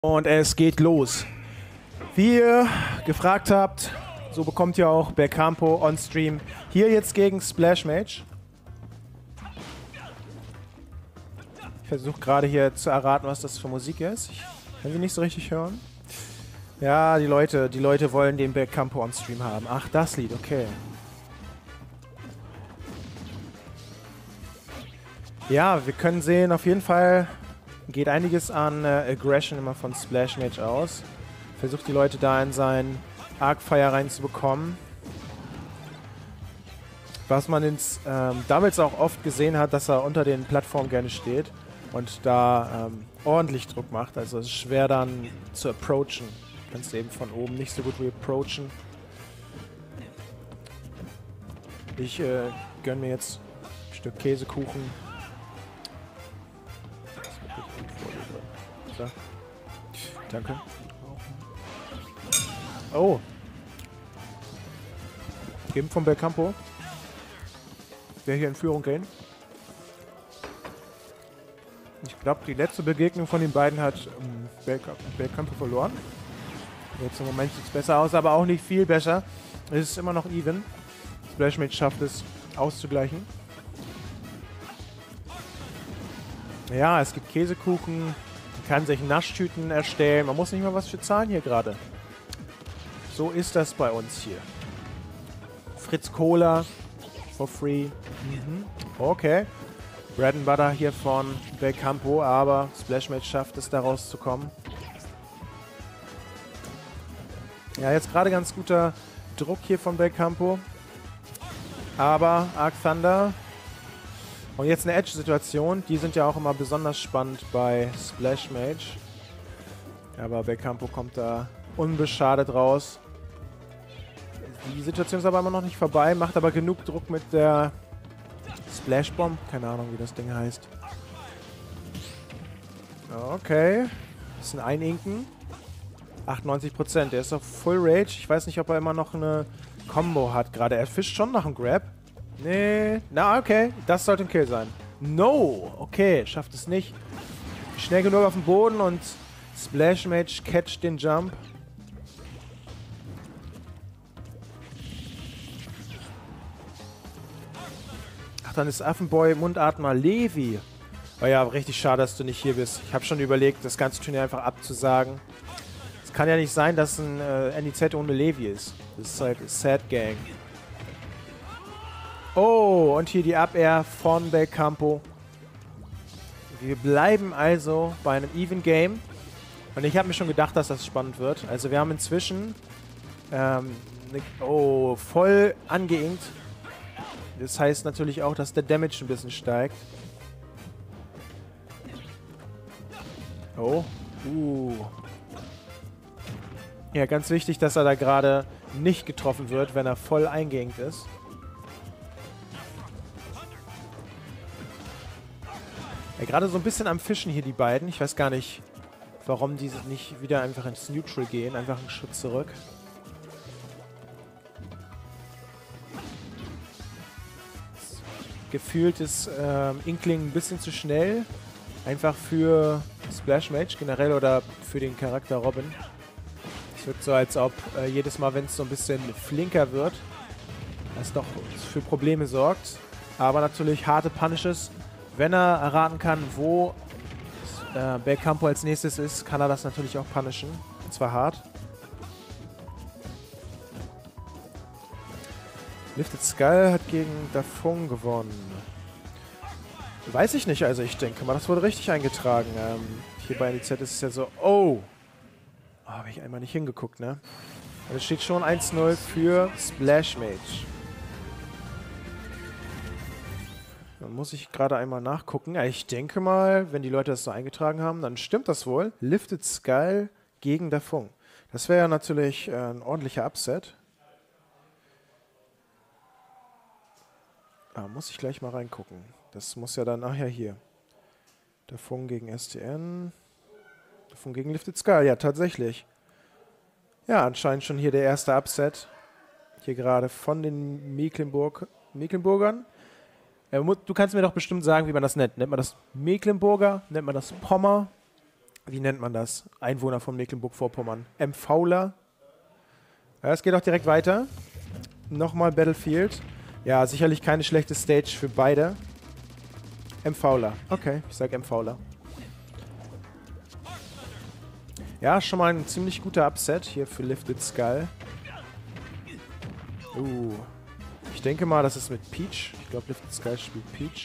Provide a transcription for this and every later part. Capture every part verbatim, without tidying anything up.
Und es geht los. Wie ihr gefragt habt, so bekommt ihr auch Belcampo on Stream. Hier jetzt gegen Splash Mage. Ich versuche gerade hier zu erraten, was das für Musik ist. Ich kann sie nicht so richtig hören. Ja, die Leute, die Leute wollen den Belcampo on Stream haben. Ach, das Lied, okay. Ja, wir können sehen, auf jeden Fall geht einiges an äh, Aggression immer von Splash Mage aus. Versucht die Leute da in seinen Arcfire reinzubekommen. Was man ins ähm, Doubles auch oft gesehen hat, dass er unter den Plattformen gerne steht und da ähm, ordentlich Druck macht. Also es ist schwer dann zu approachen. Du kannst eben von oben nicht so gut approachen. Ich äh, gönne mir jetzt ein Stück Käsekuchen. Danke. Oh. Geben vom Belcampo. Wer hier in Führung gehen. Ich glaube, die letzte Begegnung von den beiden hat ähm, Belcampo verloren. Jetzt im Moment sieht es besser aus, aber auch nicht viel besser. Es ist immer noch even. Splash Mage schafft es auszugleichen. Ja, es gibt Käsekuchen. Man kann sich Naschtüten erstellen. Man muss nicht mal was für zahlen hier gerade. So ist das bei uns hier. Fritz Cola for free. Mhm. Okay. Bread and Butter hier von Belcampo, aber Splash Mage schafft es, da rauszukommen. Ja, jetzt gerade ganz guter Druck hier von Belcampo. Aber Arc Thunder. Und jetzt eine Edge-Situation. Die sind ja auch immer besonders spannend bei Splash Mage. Aber Belcampo kommt da unbeschadet raus. Die Situation ist aber immer noch nicht vorbei. Macht aber genug Druck mit der Splash Bomb. Keine Ahnung, wie das Ding heißt. Okay. Bisschen eininken. achtundneunzig Prozent. Der ist auf Full Rage. Ich weiß nicht, ob er immer noch eine Combo hat gerade. Er fischt schon nach einem Grab. Nee. Na, okay. Das sollte ein Kill sein. No. Okay. Schafft es nicht. Schnell genug auf den Boden und Splash Mage catcht den Jump. Ach, dann ist Affenboy Mundatmer Levi. Oh ja, richtig schade, dass du nicht hier bist. Ich habe schon überlegt, das ganze Turnier einfach abzusagen. Es kann ja nicht sein, dass ein äh, N I Z ohne Levi ist. Das ist halt Sad Gang. Oh, und hier die Up-Air von Belcampo. Wir bleiben also bei einem Even Game. Und ich habe mir schon gedacht, dass das spannend wird. Also wir haben inzwischen ähm, ne, oh, voll angeinkt. Das heißt natürlich auch, dass der Damage ein bisschen steigt. Oh. Uh. Ja, ganz wichtig, dass er da gerade nicht getroffen wird, wenn er voll eingeengt ist. Ja, gerade so ein bisschen am Fischen hier die beiden. Ich weiß gar nicht, warum die nicht wieder einfach ins Neutral gehen. Einfach einen Schritt zurück. Gefühlt ist ähm, Inkling ein bisschen zu schnell. Einfach für Splash Mage generell oder für den Charakter Robin. Es wirkt so, als ob äh, jedes Mal, wenn es so ein bisschen flinker wird, das doch für Probleme sorgt. Aber natürlich harte Punishes. Wenn er erraten kann, wo äh, Belcampo als nächstes ist, kann er das natürlich auch punishen. Und zwar hart. Lifted Skull hat gegen Dafung gewonnen. Weiß ich nicht, also ich denke mal, das wurde richtig eingetragen. Ähm, hier bei N I Z ist es ja so, oh! Oh, habe ich einmal nicht hingeguckt, ne? Und es steht schon eins null für Splash Mage. Dann muss ich gerade einmal nachgucken. Ja, ich denke mal, wenn die Leute das so eingetragen haben, dann stimmt das wohl. Lifted Skull gegen Dafung. Das wäre ja natürlich äh, ein ordentlicher Upset. Ah, muss ich gleich mal reingucken. Das muss ja dann, ach ja, hier. Dafung gegen S T N. Dafung gegen Lifted Skull, ja, tatsächlich. Ja, anscheinend schon hier der erste Upset. Hier gerade von den Mecklenburg Mecklenburgern. Äh, du kannst mir doch bestimmt sagen, wie man das nennt. Nennt man das Mecklenburger? Nennt man das Pommer? wie nennt man das? Einwohner von Mecklenburg-Vorpommern. M-Fauler. Ja, es geht auch direkt weiter. Nochmal Battlefield. Ja, sicherlich keine schlechte Stage für beide. M-Fauler. Okay, ich sag M-Fauler. Ja, schon mal ein ziemlich guter Upset hier für Lifted Skull. Uh. Ich denke mal, das ist mit Peach. Ich glaube, Lifted Skull spielt Peach.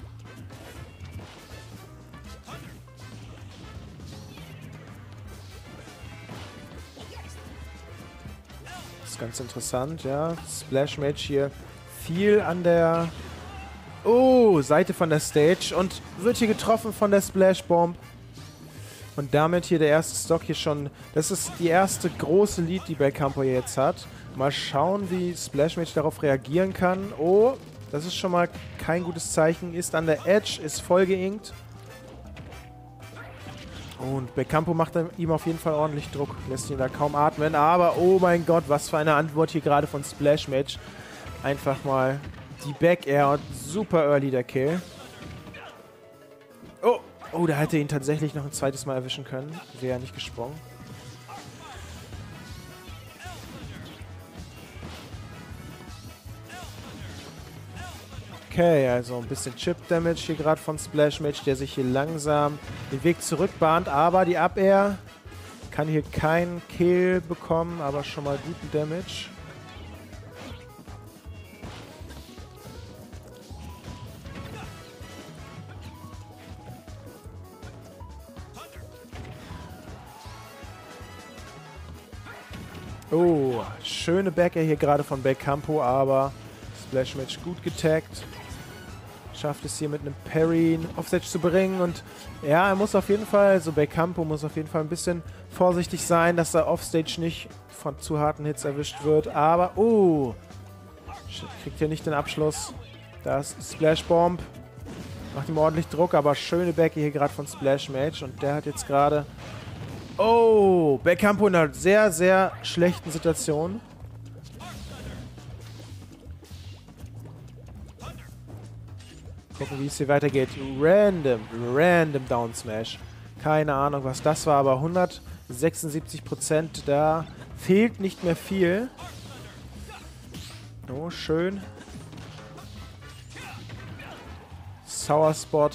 Das ist ganz interessant, ja. Splash Mage hier viel an der oh, Seite von der Stage und wird hier getroffen von der Splash Bomb. Und damit hier der erste Stock hier schon. Das ist die erste große Lead, die Belcampo jetzt hat. Mal schauen, wie Splash Mage darauf reagieren kann. Oh, das ist schon mal kein gutes Zeichen. Ist an der Edge, ist voll geinkt. Und Belcampo macht ihm auf jeden Fall ordentlich Druck. Lässt ihn da kaum atmen. Aber oh mein Gott, was für eine Antwort hier gerade von Splash Mage. Einfach mal die Back Air und super early der Kill. Oh. Oh, da hätte ihn tatsächlich noch ein zweites Mal erwischen können. Wäre er nicht gesprungen. Okay, also ein bisschen Chip-Damage hier gerade von Splash Mage, der sich hier langsam den Weg zurückbahnt. Aber die Up-Air kann hier keinen Kill bekommen, aber schon mal guten Damage. Oh, schöne Backer hier gerade von Belcampo, aber Splash Mage gut getaggt. Schafft es hier mit einem Parry einen Offstage zu bringen und ja, er muss auf jeden Fall, also Belcampo muss auf jeden Fall ein bisschen vorsichtig sein, dass er Offstage nicht von zu harten Hits erwischt wird, aber oh, kriegt hier nicht den Abschluss. Da ist Splash Bomb, macht ihm ordentlich Druck, aber schöne Backer hier gerade von Splash Mage und der hat jetzt gerade oh, Belcampo in einer sehr, sehr schlechten Situation. Gucken, wie es hier weitergeht. Random, random Down Smash. Keine Ahnung, was das war, aber hundertsechsundsiebzig Prozent, da fehlt nicht mehr viel. Oh, schön. Sour Spot.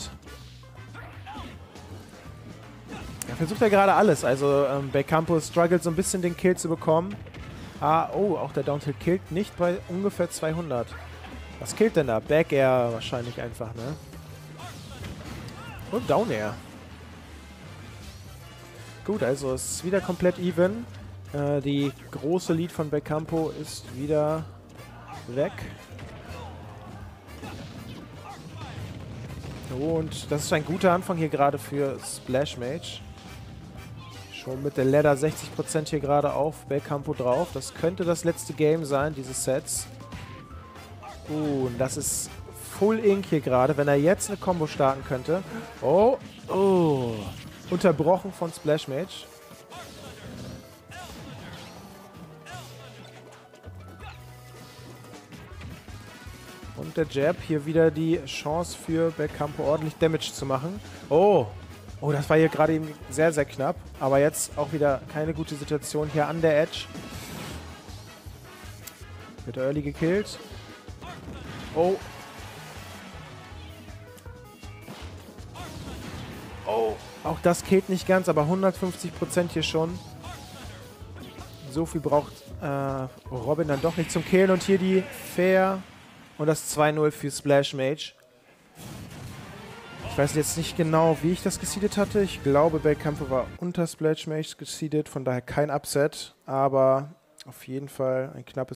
Er versucht ja gerade alles, also ähm, Belcampo struggelt so ein bisschen den Kill zu bekommen. Ah, oh, auch der Downtilt killt nicht bei ungefähr zweihundert. Was killt denn da? Back Air wahrscheinlich einfach, ne? Und Down Air. Gut, also es ist wieder komplett even. Äh, die große Lead von Belcampo ist wieder weg. Und das ist ein guter Anfang hier gerade für Splash Mage. Schon mit der Ladder sechzig Prozent hier gerade auf Belcampo drauf. Das könnte das letzte Game sein, dieses Sets. Uh, und das ist Full Ink hier gerade, wenn er jetzt eine Combo starten könnte. Oh, oh. Unterbrochen von Splash Mage. Und der Jab, hier wieder die Chance für Belcampo ordentlich Damage zu machen. Oh, oh, das war hier gerade eben sehr, sehr knapp. Aber jetzt auch wieder keine gute Situation hier an der Edge. Wird early gekillt. Oh. Oh, auch das killt nicht ganz, aber hundertfünfzig Prozent hier schon. So viel braucht äh, Robin dann doch nicht zum Killen. Und hier die Fair und das zwei null für Splash Mage. Ich weiß jetzt nicht genau, wie ich das geseedet hatte. Ich glaube, Belcampo war unter Splash Mage geseedet, von daher kein Upset. Aber auf jeden Fall ein knappes